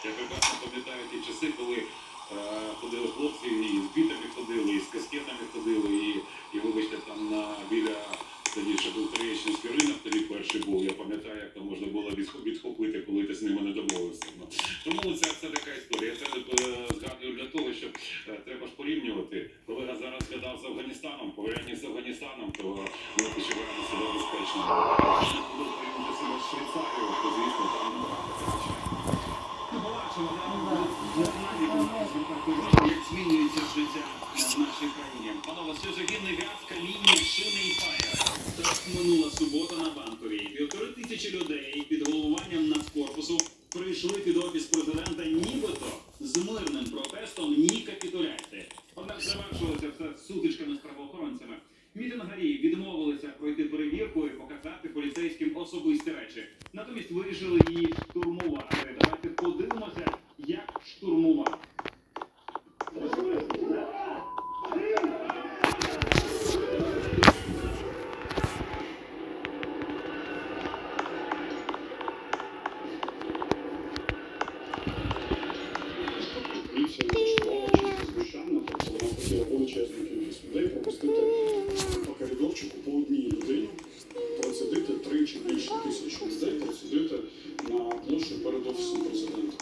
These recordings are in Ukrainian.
Я прекрасно пам'ятаю ті часи, коли ходили хлопці, і з бітами ходили, і з каскетами ходили, і вибачте, там біля, тоді ще був Троєщинський ринок, тоді перший був, я пам'ятаю, як там можна було відхопити, коли ти з ними не домовився. Тому це така історія. Я це згадую для того, що треба ж порівнювати. Колега зараз згадав з Афганістаном, порівняння з Афганістаном, то ми почуваємо себе безпечно. Якщо було порівняти себе з Швейцарією, то, звісно, там як змінюється життя в нашій країні. Панове, сльозогінний газ, каміння, шини і фаєри. Так минула субота на Банковій. 1500 людей під головуванням Нацкорпусу прийшли під офіс президента нібито з мирним протестом «Ні капітуляції». Однак завершилося все сутичками з правоохоронцями. Мітингарі відмовилися пройти перевірку і показати поліцейським особисті речі. Натомість вирішили її штурмувати. Давайте подивимося, як штурмувати. Величезну кількість людей пропустити по коридорчику по одній людині, просидити 3 чи більше тисяч людей, просидити на площі перед офісом президента.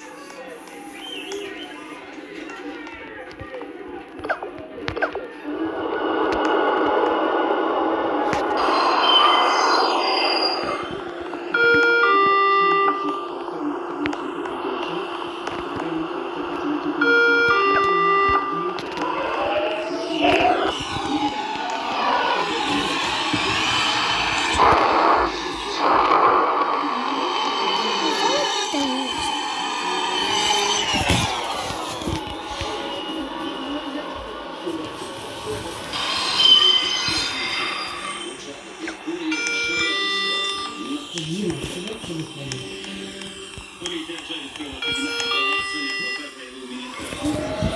Поліція вже відкрила кримінальне провадження, про це заявив міністр.